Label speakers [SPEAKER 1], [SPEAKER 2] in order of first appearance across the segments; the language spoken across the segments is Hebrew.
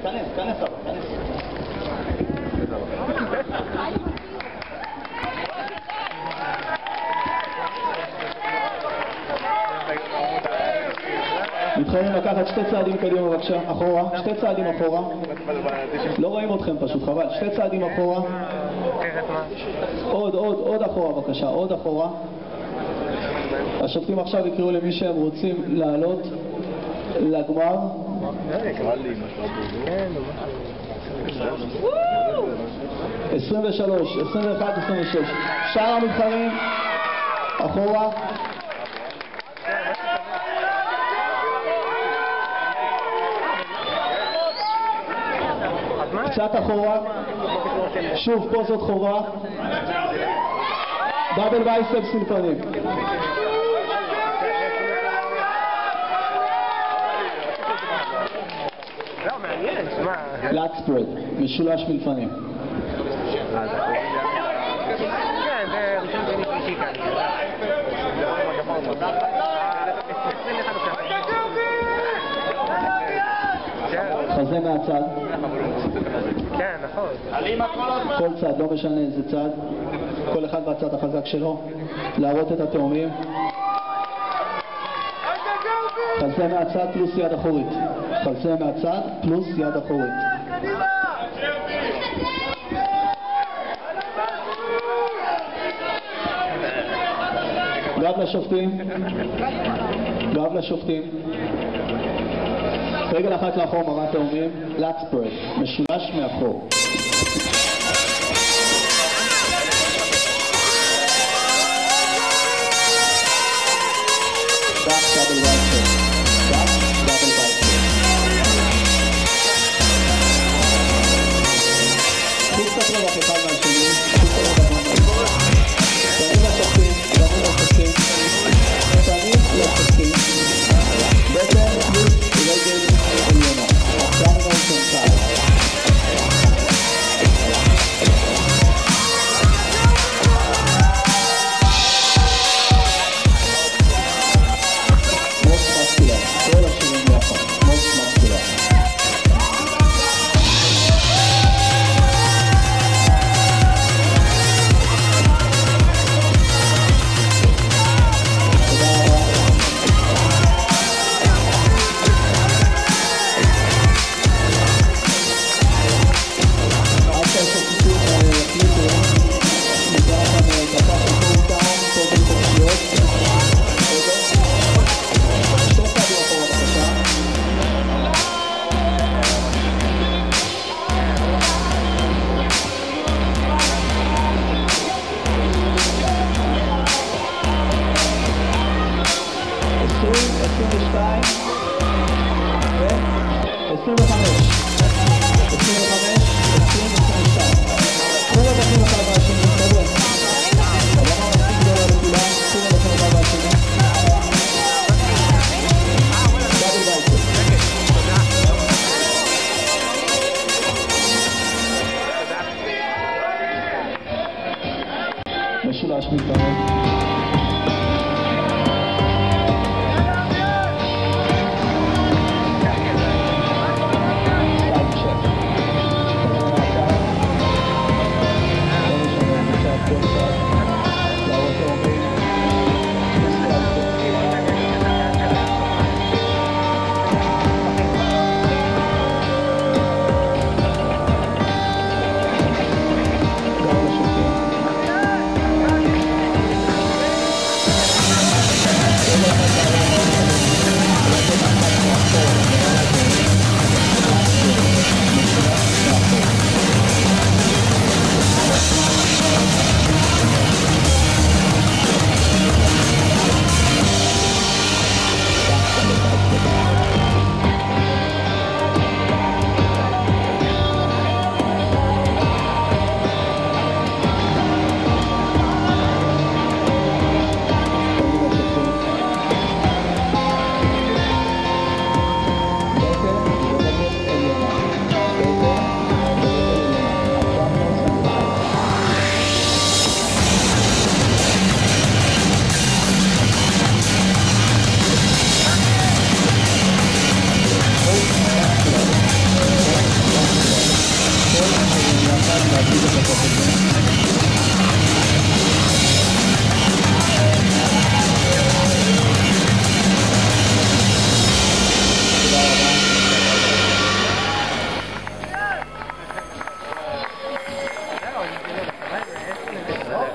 [SPEAKER 1] כנס. מתחייבים לקחת 2 צעדים קדימה בבקשה, אחורה, 2 צעדים אחורה. לא רואים אתכם פשוט, חבל, 2 צעדים אחורה. עוד אחורה בבקשה, עוד אחורה. השופטים עכשיו יקראו למי שהם רוצים לעלות לגמר. 23, 21, 26. שאר המתחרים אחורה. קצת אחורה. שוב פוזות חובה. דאבל בייספס מלפנים. לאט ספרד, משולש מלפנים. חזה מהצד.
[SPEAKER 2] כן, נכון.
[SPEAKER 1] כל צד, לא משנה איזה צד. כל אחד בצד החזק שלו. להראות את התאומים. חזה מהצד פלוס יד אחורית. חזה מהצד פלוס יד אחורית. גב לשופטים. גב לשופטים. רגל אחת לאחור מראה תאומים. לאט ספרד. משולש מאחור. משולש מתקרב.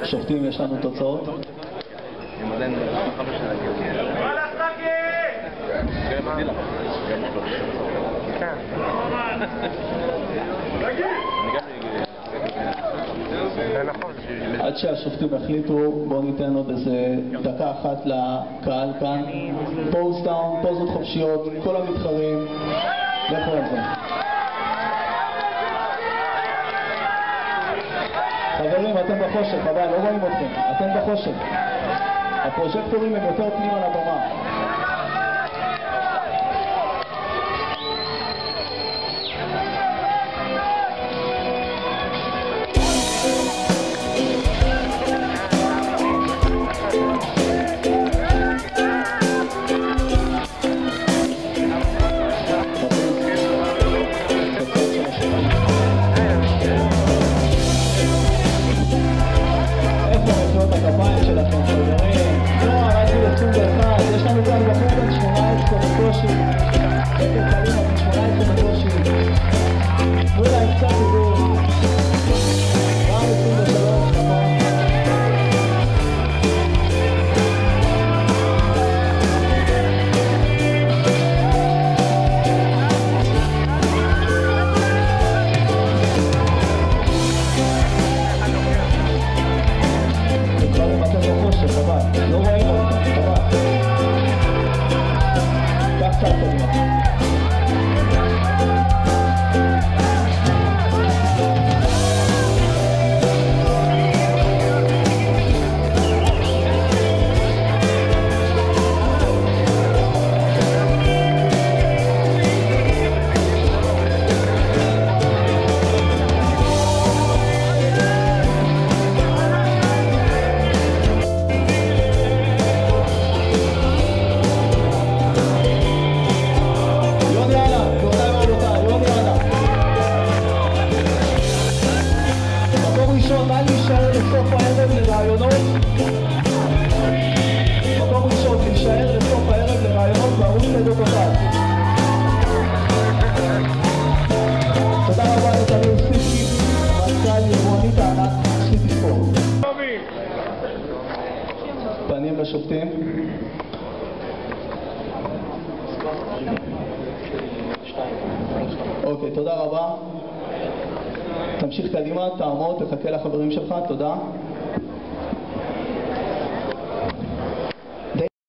[SPEAKER 1] שופטים, יש לנו תוצאות. עד שהשופטים החליטו, בואו ניתן עוד איזה דקה אחת לקהל כאן. פוז דאון, פוזות חופשיות, כל המתחרים, לכו על זה. חברים, אתם בחושך, חבל, לא רואים אתכם, אתם בחושך. הפרוז'קטורים הם יותר פנימה לבמה. פנים לשופטים. אוקיי, תודה רבה. תמשיך קדימה, תעמוד, תחכה לחברים שלך, תודה.